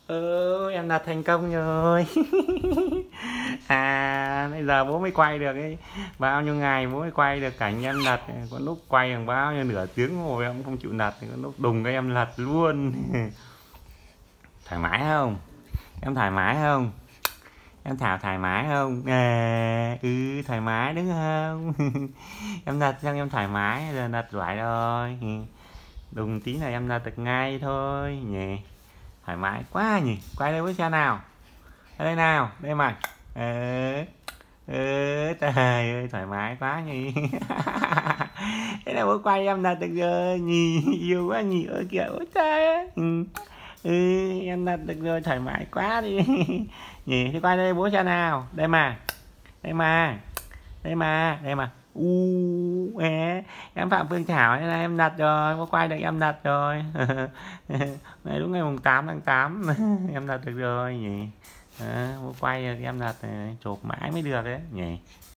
Em đặt thành công rồi. Bây giờ bố mới quay được ấy. Bao nhiêu ngày bố mới quay được cảnh em đặt. Có lúc quay bằng bao nhiêu nửa tiếng ngồi em cũng không chịu đặt. Có lúc đùng cái em lật luôn. Thoải mái không? Em thoải mái không? Em Thảo thoải mái không? Thoải mái đúng không? Em đặt xong em thoải mái, giờ đặt giỏi rồi. Đùng tí là em đặt được ngay thôi nhỉ. Thoải mái quá nhỉ. Quay đây với xe nào. Ở đây nào, đây mà. Trời ơi, thoải mái quá nhỉ. Thế là bố quay em đặt được rồi nhỉ. Yêu quá nhỉ. Ôi kìa, ôi trời. Em đặt được rồi, thoải mái quá đi. Nhỉ, thì quay đây bố xe nào. Đây mà. Đây mà. Đây mà. Đây mà. Em Phạm Phương Thảo này, em đặt rồi, bố quay được em đặt rồi. Này đúng ngày mùng 8 tháng 8 em đặt được rồi nhỉ. Bố quay được em đặt chụp mãi mới được đấy nhỉ.